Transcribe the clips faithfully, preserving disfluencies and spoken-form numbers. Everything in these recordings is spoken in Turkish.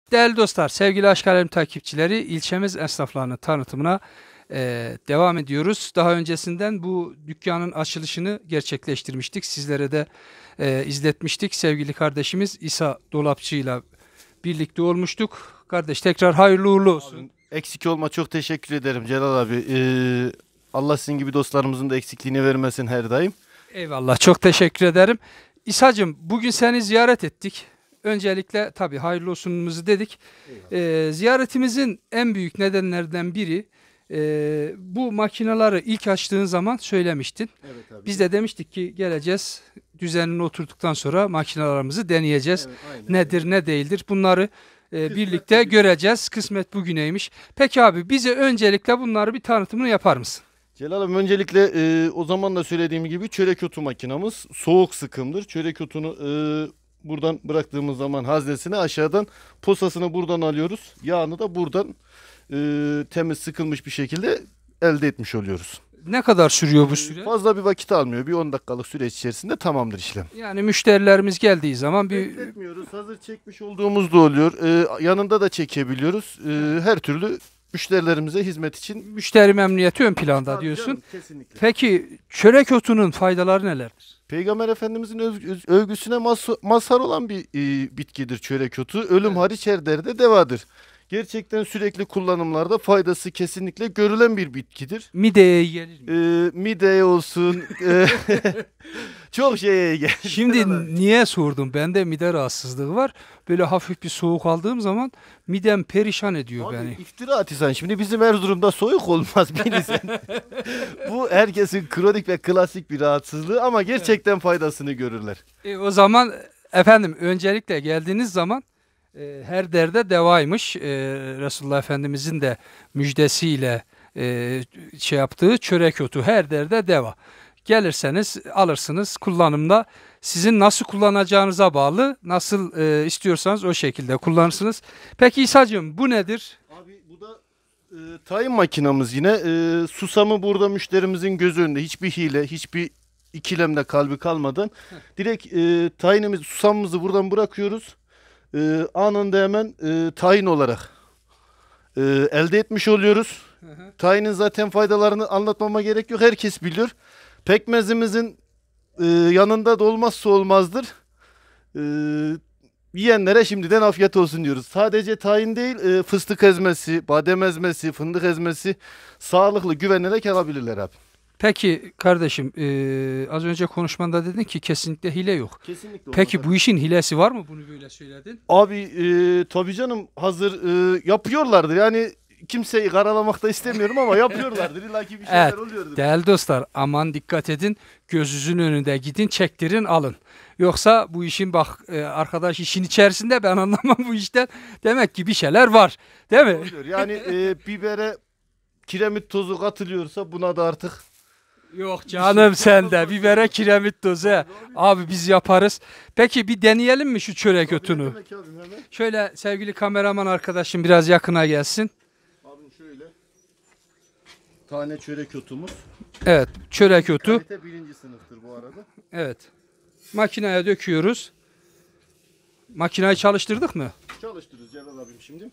Değerli dostlar, sevgili Aşk Alem takipçileri, ilçemiz esnaflarının tanıtımına e, devam ediyoruz. Daha öncesinden bu dükkanın açılışını gerçekleştirmiştik. Sizlere de e, izletmiştik. Sevgili kardeşimiz İsa Dolapçı ile birlikte olmuştuk. Kardeş tekrar hayırlı uğurlu olsun. Abi, eksik olma, çok teşekkür ederim Celal abi. Ee, Allah sizin gibi dostlarımızın da eksikliğini vermesin her daim. Eyvallah, çok teşekkür ederim. İsacığım, bugün seni ziyaret ettik. Öncelikle tabii hayırlı olsunumuzu dedik. Ee, ziyaretimizin en büyük nedenlerden biri e, bu makineleri ilk açtığın zaman söylemiştin. Evet abi. Biz de demiştik ki geleceğiz, düzenini oturduktan sonra makinelerimizi deneyeceğiz. Evet, aynen. Nedir ne değildir bunları e, birlikte bugün. göreceğiz. Kısmet bugüneymiş. Peki abi, bize öncelikle bunları bir tanıtımını yapar mısın? Celal abi, öncelikle e, o zaman da söylediğim gibi çörek otu makinamız soğuk sıkımdır. Çörek otunu e, buradan bıraktığımız zaman haznesini aşağıdan, posasını buradan alıyoruz. Yağını da buradan e, temiz sıkılmış bir şekilde elde etmiş oluyoruz. Ne kadar sürüyor bu süre? Fazla bir vakit almıyor. Bir on dakikalık süreç içerisinde tamamdır işlem. Yani müşterilerimiz geldiği zaman bir Bekletmiyoruz. Hazır çekmiş olduğumuz da oluyor. Ee, yanında da çekebiliyoruz. Ee, her türlü müşterilerimize hizmet için. müşteri memnuniyeti ön planda Tabii diyorsun. canım, kesinlikle. Peki çörek otunun faydaları nelerdir? Peygamber Efendimizin öv- övgüsüne mas- mazhar olan bir e, bitkidir çörek otu. Ölüm Evet. hariç her derde devadır. Gerçekten sürekli kullanımlarda faydası kesinlikle görülen bir bitkidir. Mideye iyi gelir mi? Ee, mideye olsun, e, çok şeye gelir. Şimdi niye sordum? Bende mide rahatsızlığı var. Böyle hafif bir soğuk aldığım zaman midem perişan ediyor Abi, beni. iftira atıyorsun. Şimdi bizim Erzurum'da soğuk olmaz bilirsen. Bu herkesin kronik ve klasik bir rahatsızlığı ama gerçekten faydasını görürler. E, o zaman efendim, öncelikle geldiğiniz zaman e, her derde devaymış. E, Resulullah Efendimizin de müjdesiyle e, şey yaptığı çörek otu her derde deva. Gelirseniz alırsınız, kullanımda sizin nasıl kullanacağınıza bağlı. Nasıl e, istiyorsanız o şekilde kullanırsınız. Peki İsacığım, bu nedir? Abi, bu da e, tayin makinamız yine. E, susamı burada müşterimizin göz önünde. Hiçbir hile, hiçbir ikilemde kalbi kalmadan. Direkt e, tayinimizi, susamımızı buradan bırakıyoruz. E, anında hemen e, tayin olarak e, elde etmiş oluyoruz. Tayinin zaten faydalarını anlatmama gerek yok. Herkes biliyor. Pekmezimizin e, yanında da olmazsa olmazdır. E, Yiyenlere şimdiden afiyet olsun diyoruz. Sadece tahin değil, e, fıstık ezmesi, badem ezmesi, fındık ezmesi sağlıklı, güvenilerek alabilirler abi. Peki kardeşim, e, az önce konuşmanda dedin ki kesinlikle hile yok. Kesinlikle. Peki bu işin hilesi var mı? Bunu böyle söyledin. Abi, e, tabii canım, hazır e, yapıyorlardır. Yani kimseyi karalamak da istemiyorum ama yapıyorlardır. İlla ki bir şeyler Evet, oluyordur. değerli dostlar, aman dikkat edin, gözünüzün önünde gidin, çektirin, alın. Yoksa bu işin bak e, arkadaş işin içerisinde, ben anlamam bu işten, demek ki bir şeyler var, değil mi? Oluyor. Yani e, bibere kiremit tozu katılıyorsa buna da artık Yok canım, sende bibere kiremit tozu, he. Abi biz yaparız. Peki bir deneyelim mi şu çörek otunu? Demek abi, hemen. Şöyle sevgili kameraman arkadaşım biraz yakına gelsin. Abim şöyle. Tane çörek otumuz. Evet, çörek otu. Kalite birinci sınıftır bu arada. Evet. Makineye döküyoruz. Makineyi çalıştırdık mı? Çalıştırırız Celal abim şimdi.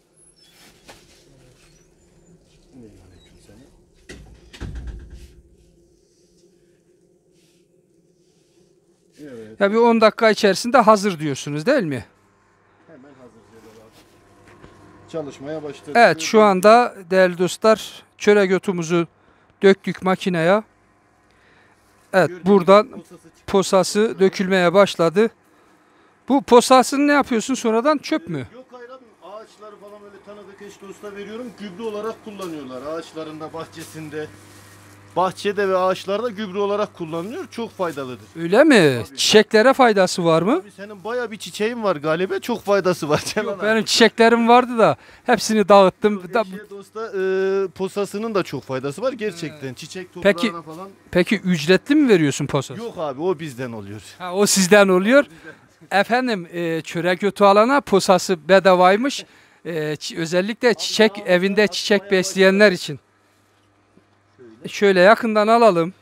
Evet. Ya bir on dakika içerisinde hazır diyorsunuz, değil mi? Hemen hazır Celal abi. Çalışmaya başladı. Evet, şu anda değerli dostlar çörek otumuzu döktük makineye. Evet, Gördüğünüz buradan gibi posası çıktı. posası dökülmeye başladı. Bu posasını ne yapıyorsun sonradan, çöp mü? Yok hayır abim, ağaçları falan öyle tanıdık eş dosta veriyorum. Gübre olarak kullanıyorlar. Ağaçlarında, bahçesinde. Bahçede ve ağaçlarda gübre olarak kullanılıyor. Çok faydalıdır. Öyle mi? Çiçeklere faydası var mı? Abi, senin bayağı bir çiçeğin var galiba. Çok faydası var Celal Yok, abi. benim çiçeklerim vardı da hepsini dağıttım. Da- Eşeğe dosta e, posasının da çok faydası var gerçekten. Çiçek toprağına Peki- falan. Peki ücretli mi veriyorsun posası? Yok abi, o bizden oluyor. Ha, o sizden oluyor. Efendim, e, çörek otu alana posası bedavaymış. E, çi- özellikle çiçek daha evinde sonra çiçek atmaya besleyenler için. Şöyle. Şöyle yakından alalım.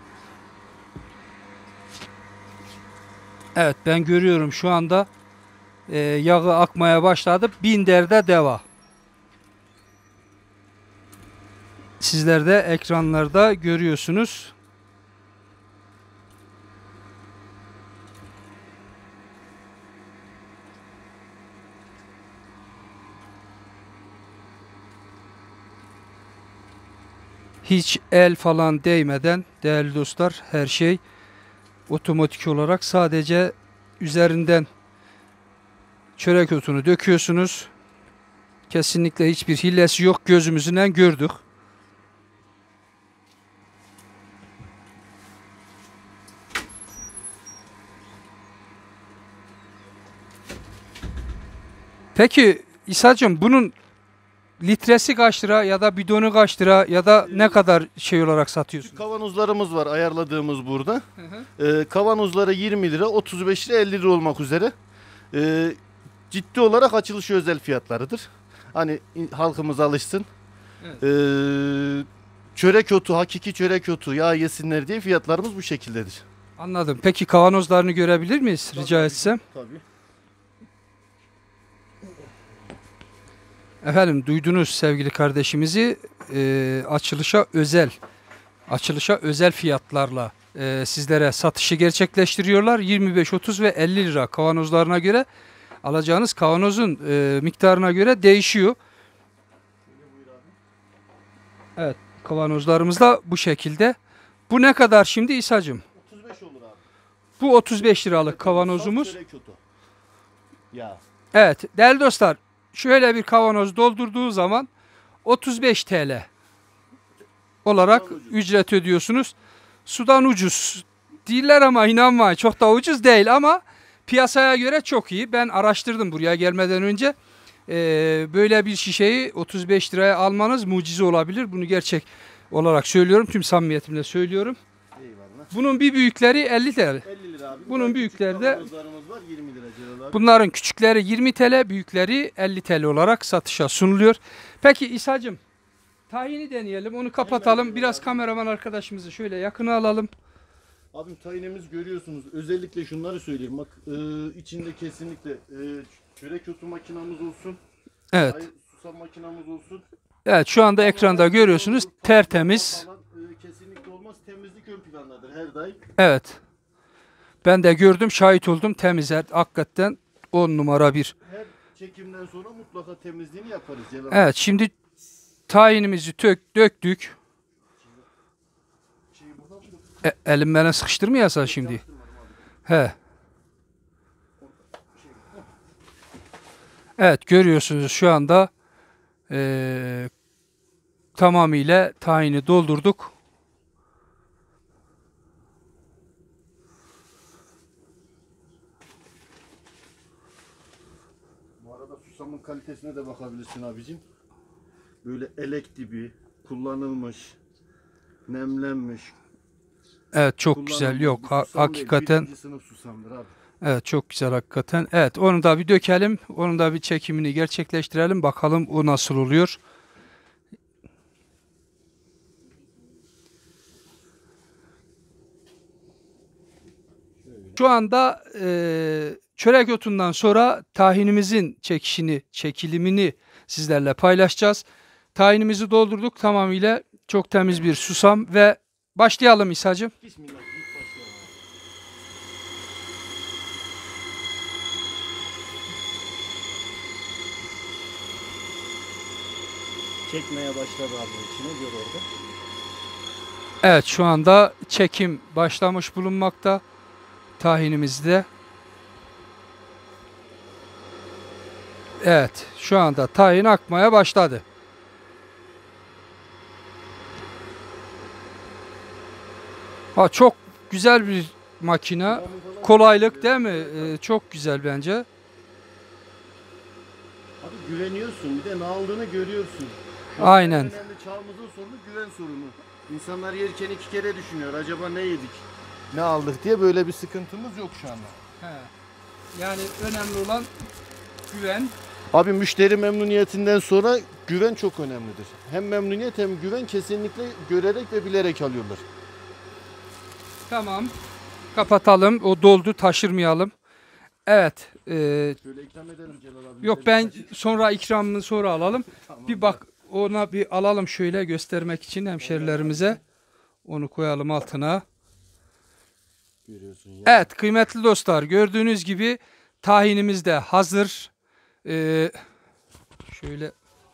Evet, ben görüyorum şu anda e, yağı akmaya başladı. Binder'de deva. Sizler de ekranlarda görüyorsunuz. Hiç el falan değmeden değerli dostlar, her şey otomatik olarak sadece üzerinden çörek otunu döküyorsunuz. Kesinlikle hiçbir hilesi yok, gözümüzden gördük. Peki İsa'cığım, bunun litresi kaç lira ya da bidonu kaç lira ya da ne kadar şey olarak satıyorsun? Kavanozlarımız var ayarladığımız burada. Hı hı. Ee, kavanozları yirmi lira, otuz beş lira, elli lira olmak üzere. Ee, ciddi olarak açılışı özel fiyatlarıdır. Hani in- halkımız alışsın. Evet. Ee, çörek otu, hakiki çörek otu, yağ yesinler diye fiyatlarımız bu şekildedir. Anladım. Peki kavanozlarını görebilir miyiz rica etsem? Tabii. Efendim, duydunuz sevgili kardeşimizi, e, açılışa özel açılışa özel fiyatlarla e, sizlere satışı gerçekleştiriyorlar. yirmi beş, otuz ve elli lira kavanozlarına göre, alacağınız kavanozun e, miktarına göre değişiyor. Evet, kavanozlarımız da bu şekilde. Bu ne kadar şimdi İsa'cığım? otuz beş olur abi. Bu otuz beş liralık kavanozumuz. Çörek otu. Ya. Evet değerli dostlar, şöyle bir kavanoz doldurduğu zaman otuz beş T L olarak ücret ödüyorsunuz. Sudan ucuz değiller ama inanmayın, çok da ucuz değil ama piyasaya göre çok iyi. Ben araştırdım buraya gelmeden önce. Ee, böyle bir şişeyi otuz beş liraya almanız mucize olabilir. Bunu gerçek olarak söylüyorum. Tüm samimiyetimle söylüyorum. Eyvallah. Bunun bir büyükleri elli T L. elli lira abi. Bunun Daha büyükleri küçük de- kavanozlarımız var, yirmi lira Celal abi. Bunların küçükleri yirmi T L, büyükleri elli T L olarak satışa sunuluyor. Peki İsa'cığım, tahini deneyelim, onu kapatalım. Hemen Biraz abi. kameraman arkadaşımızı şöyle yakına alalım. Abim tayinimiz görüyorsunuz. Özellikle şunları söyleyeyim. Bak e, içinde kesinlikle e, çörek otu makinamız olsun. Evet. Ay, susam makinamız olsun. Evet, şu anda ekranda görüyorsunuz, tertemiz. Falan, e, kesinlikle olmaz. Temizlik ön plandadır her daim. Evet. Ben de gördüm, şahit oldum, temiz. Hakikaten on numara bir. Her çekimden sonra mutlaka temizliğini yaparız Celal abi. Evet, şimdi tayinimizi tök, döktük. Şeyi buradan mı? E, elim bana sıkıştırmayasın şimdi. He. Evet, görüyorsunuz şu anda eee, tamamıyla tahini doldurduk. Bu arada susamın kalitesine de bakabilirsin abicim. Böyle elek dibi, kullanılmış, nemlenmiş. Evet, çok kullanılmış güzel. bir Yok, ha- susam değil, hakikaten. birinci sınıf susamdır abi. Evet, çok güzel hakikaten. Evet, onu da bir dökelim. Onun da bir çekimini gerçekleştirelim. Bakalım o nasıl oluyor. Şu anda eee, çörek otundan sonra tahinimizin çekişini, çekilimini sizlerle paylaşacağız. Tahinimizi doldurduk tamamıyla. Çok temiz bir susam ve başlayalım İsa'cığım. Bismillah deyip başlayalım abi. Çekmeye başladı abi içine gör orada. Evet, şu anda çekim başlamış bulunmakta. Tahinimizde. Evet, şu anda tahin akmaya başladı. Ha, çok güzel bir makine. Kolaylık değil mi? Ee, çok güzel bence. Abi güveniyorsun, bir de ne aldığını görüyorsun. Şu Aynen. en önemli çağımızın sorunu güven sorunu. İnsanlar yerken iki kere düşünüyor. Acaba ne yedik? Ne aldık diye, böyle bir sıkıntımız yok şu anda. He. Yani önemli olan güven. Abi müşteri memnuniyetinden sonra güven çok önemlidir. Hem memnuniyet hem güven kesinlikle görerek ve bilerek alıyorlar. Tamam. Kapatalım. O doldu, taşırmayalım. Evet. e, Şöyle ikram edelim Celal abi. yok ben sonra ikramını sonra alalım. Tamam. Bir bak ona bir alalım şöyle göstermek için hemşerilerimize. Onu koyalım altına. Görüyorsun ya. Evet kıymetli dostlar gördüğünüz gibi tahinimiz de hazır. Ee, şöyle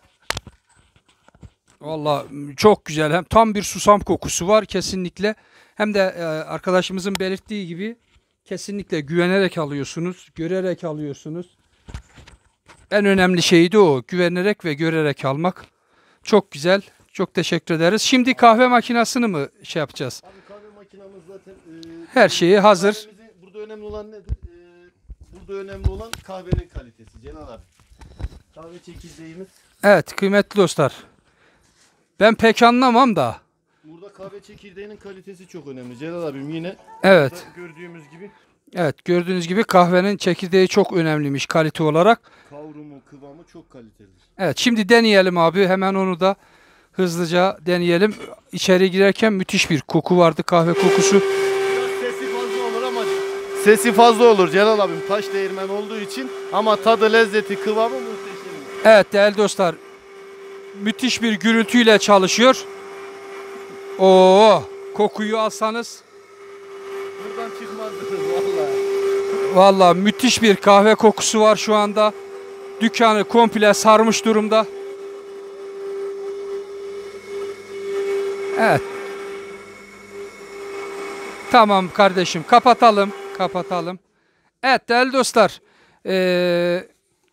valla çok güzel hem tam bir susam kokusu var kesinlikle. Hem de e, arkadaşımızın belirttiği gibi kesinlikle güvenerek alıyorsunuz, görerek alıyorsunuz. En önemli şey de o güvenerek ve görerek almak. Çok güzel. Çok teşekkür ederiz. Şimdi kahve makinesini mi şey yapacağız? Abi kahve makinamız zaten e, Her şeyi hazır. kahvemizi- burada önemli olan nedir? E, burada önemli olan kahvenin kalitesi Celal abi. Kahve çekirdeğimiz. Evet kıymetli dostlar. Ben pek anlamam da. Burada kahve çekirdeğinin kalitesi çok önemli. Celal abim yine Evet. burada gördüğümüz gibi Evet gördüğünüz gibi kahvenin çekirdeği çok önemliymiş kalite olarak. kavrumu, kıvamı çok kalitelidir. Evet şimdi deneyelim abi. Hemen onu da hızlıca deneyelim. İçeri girerken müthiş bir koku vardı kahve kokusu. Biraz sesi fazla olur ama sesi fazla olur Celal abim taş değirmen olduğu için ama tadı, lezzeti, kıvamı muhteşem. Evet değerli dostlar. Müthiş bir gürültüyle çalışıyor. Oo, kokuyu alsanız Buradan çıkmazdınız vallahi. vallahi müthiş bir kahve kokusu var şu anda. Dükkanı komple sarmış durumda. Evet. Tamam kardeşim kapatalım. Kapatalım. Evet değerli dostlar. Ee,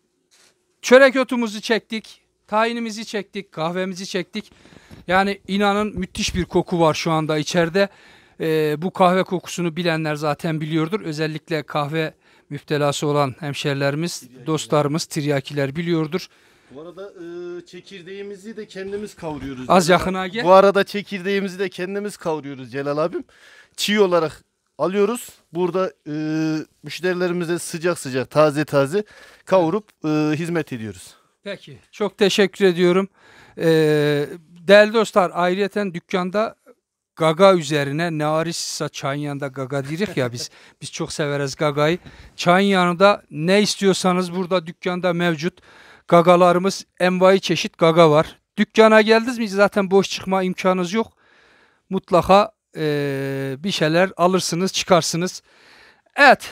çörek otumuzu çektik. Tayinimizi çektik. Kahvemizi çektik. Yani inanın müthiş bir koku var şu anda içeride. Ee, bu kahve kokusunu bilenler zaten biliyordur. Özellikle kahve müptelası olan hemşerilerimiz, dostlarımız, tiryakiler biliyordur. Bu arada e, çekirdeğimizi de kendimiz kavuruyoruz. Az Celal yakına abi. gel. Bu arada çekirdeğimizi de kendimiz kavuruyoruz Celal abim. Çiğ olarak alıyoruz. Burada e, müşterilerimize sıcak sıcak, taze taze kavurup e, hizmet ediyoruz. Peki. Çok teşekkür ediyorum. Ee, değerli dostlar ayrıyeten dükkanda gaga üzerine Narisisa çayın yanında gaga dirik ya biz biz çok severiz gagayı. Çayın yanında ne istiyorsanız burada dükkanda mevcut. Gagalarımız envai çeşit gaga var. Dükkana geldiniz mi zaten boş çıkma imkanınız yok. Mutlaka eee, bir şeyler alırsınız çıkarsınız. Evet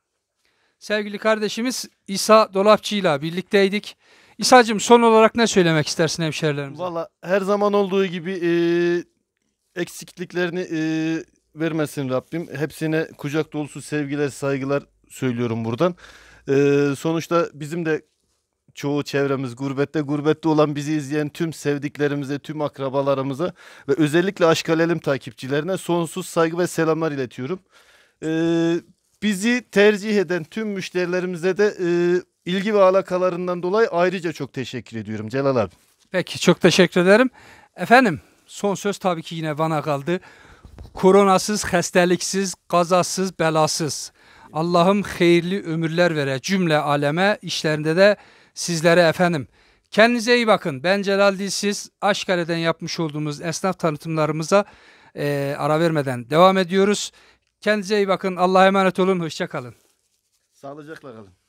sevgili kardeşimiz İsa Dolapçı ile birlikteydik. İsa'cığım son olarak ne söylemek istersin hemşerilerimize? Valla her zaman olduğu gibi e, eksikliklerini e, vermesin Rabbim. Hepsine kucak dolusu sevgiler, saygılar söylüyorum buradan. E, sonuçta bizim de çoğu çevremiz gurbette. Gurbette olan bizi izleyen tüm sevdiklerimize, tüm akrabalarımıza ve özellikle Aşk Alelim takipçilerine sonsuz saygı ve selamlar iletiyorum. E, bizi tercih eden tüm müşterilerimize de e, ilgi ve alakalarından dolayı ayrıca çok teşekkür ediyorum Celal abi. Peki çok teşekkür ederim. Efendim son söz tabii ki yine bana kaldı. Koronasız, hastaliksiz, kazasız, belasız. Allah'ım hayırlı ömürler vere cümle aleme işlerinde de sizlere efendim. Kendinize iyi bakın. Ben Celal Dilsiz. Aşkale'den yapmış olduğumuz esnaf tanıtımlarımıza eee, ara vermeden devam ediyoruz. Kendinize iyi bakın. Allah'a emanet olun. Hoşça kalın. Sağlıcakla kalın.